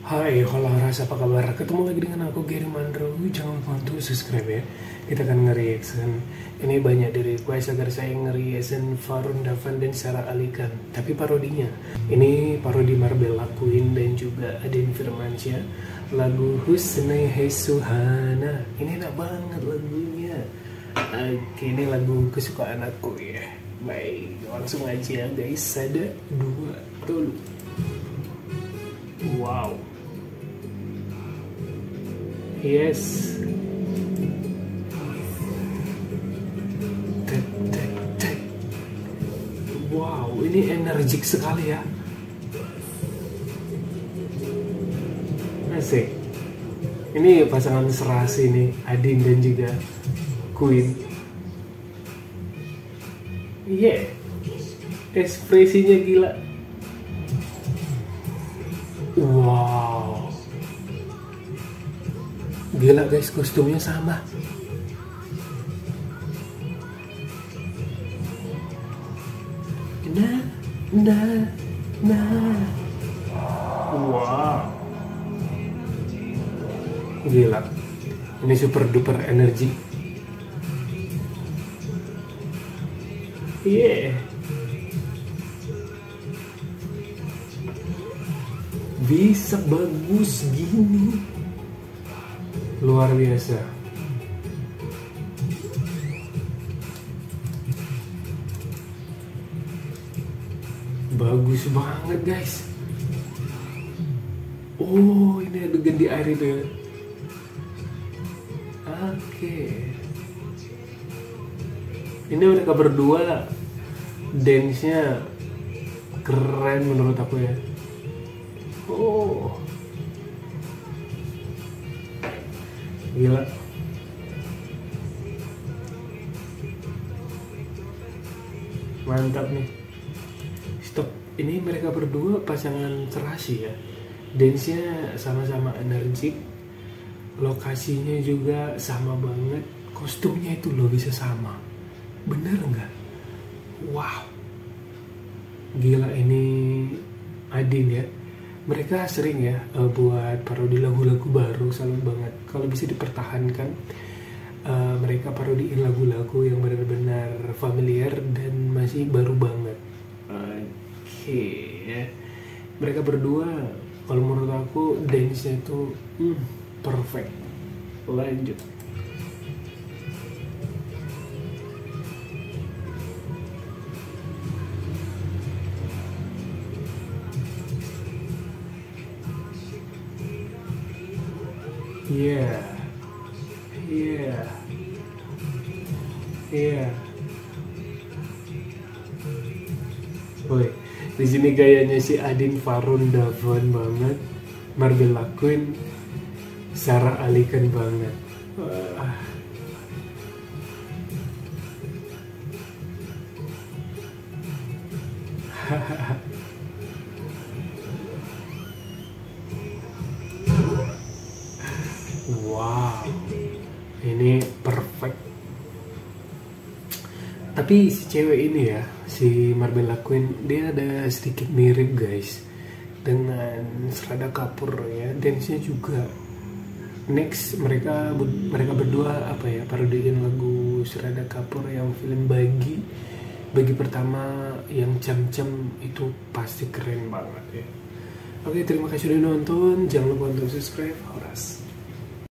Hai, halo Ras, apa kabar? Ketemu lagi dengan aku, Gary Mandro. Jangan lupa untuk subscribe ya. Kita akan nge-reaction. Ini banyak di request agar saya nge-reaction Varun Davan dan Sarah Ali Khan, tapi parodinya. Ini parodi Marbella Queen dan juga Adin Firmansyah. Lagu Husnai Hai Suhana. Ini enak banget lagunya. Oke, ini lagu kesukaan aku ya. Baik, langsung aja guys. Ada dua dulu. Wow. Yes. Tek, tek, tek. Wow, ini energik sekali ya. Asik. Ini pasangan serasi nih, Adin dan juga Queen. Iya. Ekspresinya gila. Wow. Gila guys, kostumnya sama. Nah, nah, nah. Wow. Gila. Ini super duper energi. Yeah. Bisa bagus gini. Luar biasa. Bagus banget guys. Oh, ini adegan di air itu ya. Oke. Ini mereka berdua dance-nya keren menurut aku ya. Oh. Gila. Mantap nih. Stop. Ini mereka berdua pasangan serasi ya. Dance-nya sama-sama energik. Lokasinya juga sama banget. Kostumnya itu loh bisa sama. Bener nggak? Wow. Gila, ini Adin ya. Mereka sering ya buat parodi lagu-lagu baru, salut banget. Kalau bisa dipertahankan, mereka parodiin lagu-lagu yang benar-benar familiar dan masih baru banget. Oke, ya. Mereka berdua, kalau menurut aku dance-nya itu perfect. Lanjut. Yeah, yeah, yeah. Woi, di sini gayanya si Adin Varun Davan banget, Marbella Queen, Sarah Ali Khan banget. Wah. Wow, ini perfect. Tapi si cewek ini ya, si Marbella Queen, dia ada sedikit mirip guys dengan Shraddha Kapoor ya. Dance-nya juga. Next mereka berdua apa ya, parodiin lagu Shraddha Kapoor yang film Bagi pertama yang Cam-Cam, itu pasti keren banget ya. Oke, terima kasih sudah nonton. Jangan lupa untuk subscribe. Horas.